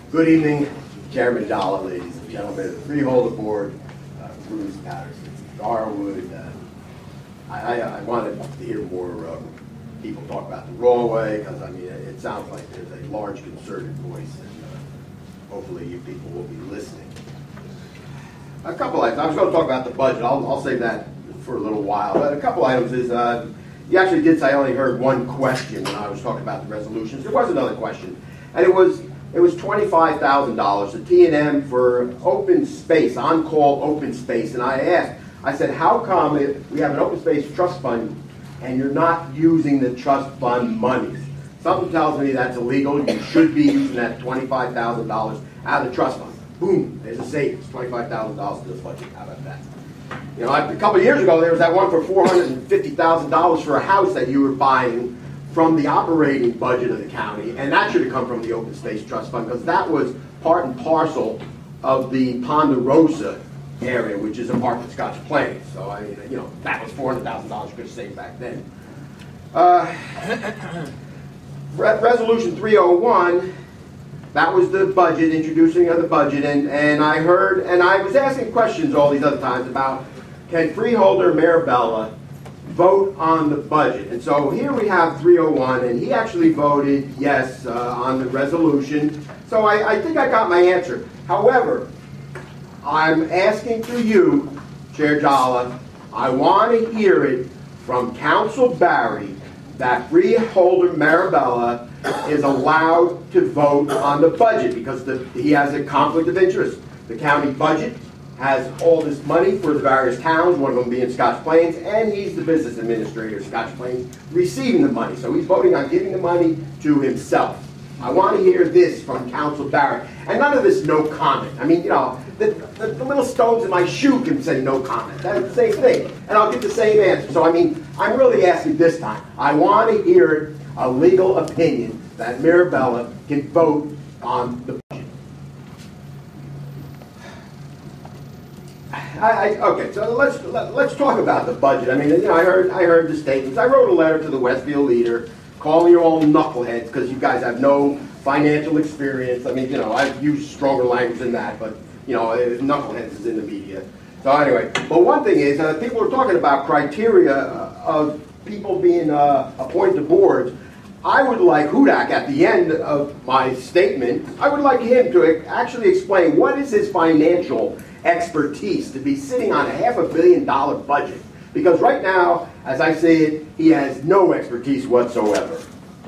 Good evening, Chairman Jalla, ladies and gentlemen, the Freeholder Board, Bruce Patterson, Garwood. I wanted to hear more people talk about the Rawway, because I mean it sounds like there's a large concerted voice, and hopefully you people will be listening. A couple items. I was going to talk about the budget. I'll save that for a little while. But a couple items is you actually did say I only heard one question when I was talking about the resolutions. There was another question, and it was $25,000, the T&M for open space, on-call open space. And I said, how come we have an open space trust fund and you're not using the trust fund monies? Something tells me that's illegal. You should be using that $25,000 out of the trust fund. Boom, there's a savings, $25,000 to this budget. How about that? You know, a couple of years ago, there was that one for $450,000 for a house that you were buying from the operating budget of the county, and that should have come from the Open Space Trust Fund, because that was part and parcel of the Ponderosa area, which is a part of Scotch Plains. So, I mean, you know, that was $400,000 you could have saved back then. Resolution 301, that was the budget, introducing of the budget, and I heard, and I was asking questions all these other times about, can Freeholder Marabella vote on the budget? And so here we have 301, and he actually voted yes on the resolution. So I think I got my answer. However, I'm asking through you, Chair Jalla, I want to hear it from Council Barry that Freeholder Marabella is allowed to vote on the budget, because he has a conflict of interest. The county budget has all this money for the various towns, one of them being Scotch Plains, and he's the business administrator of Scotch Plains, receiving the money. So he's voting on giving the money to himself. I want to hear this from Council Barrett. And none of this no comment. I mean, you know, the little stones in my shoe can say no comment. That's the same thing. And I'll get the same answer. So, I mean, I'm really asking this time. I want to hear a legal opinion that Marabella can vote on the budget. Okay, so let's talk about the budget. I mean, you know, I heard the statements. I wrote a letter to the Westfield Leader, calling you all knuckleheads because you guys have no financial experience. I mean, you know, I've used stronger language than that, but you know, knuckleheads is in the media. So anyway, but one thing is, people were talking about criteria of people being appointed to boards. I would like Hudak, at the end of my statement, I would like him to actually explain what is his financial expertise to be sitting on a $500 million budget. Because right now, as I say it, he has no expertise whatsoever.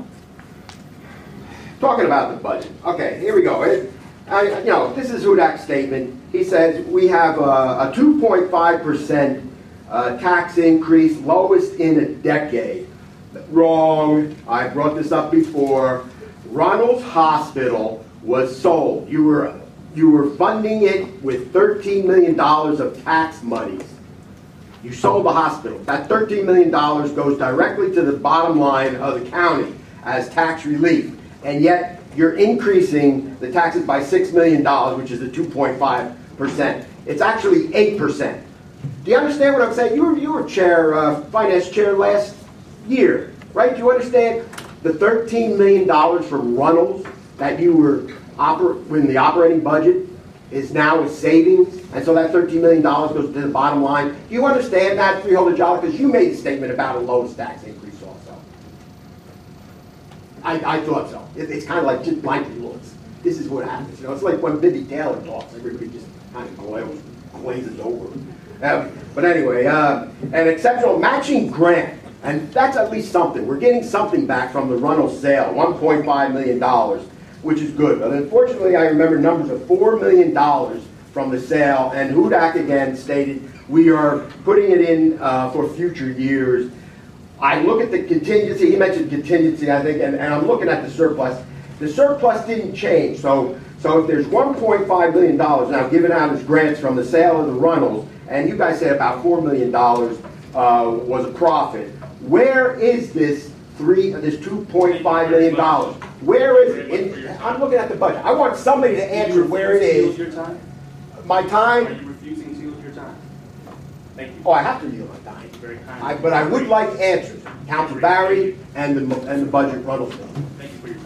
Talking about the budget. Okay, here we go. You know, this is Hudak's statement. He says we have a 2.5% tax increase, lowest in a decade. Wrong. I brought this up before. Runnels Hospital was sold. You were funding it with $13 million of tax monies. You sold the hospital. That $13 million goes directly to the bottom line of the county as tax relief. And yet, you're increasing the taxes by $6 million, which is the 2.5%. It's actually 8%. Do you understand what I'm saying? You were finance chair last year, right? Do you understand the $13 million from Runnels that you were in the operating budget is now a savings, and so that $13 million goes to the bottom line? Do you understand that, Freeholder Jalla? Because you made a statement about a lowest tax increase also. I thought so. It's kind of like just blanket looks. This is what happens. You know, it's like when Bibi Taylor talks, everybody just kind of glazes over. But anyway, an exceptional matching grant, and that's at least something. We're getting something back from the Runnels sale, $1.5 million. Which is good. But unfortunately, I remember numbers of $4 million from the sale, and Hudak again stated we are putting it in for future years. I look at the contingency. He mentioned contingency, I think, and I'm looking at the surplus. The surplus didn't change. So if there's $1.5 million now given out as grants from the sale of the Runnels, and you guys said about $4 million was a profit, where is this $2.5 million? Where is it? I'm looking at the budget. I want somebody to answer where it is. Your time? My time? Are you refusing to yield your time? Thank you. Oh, I have to yield my time. Very kind. But I would like answers. Council Barry and the budget Runnels. Thank you for your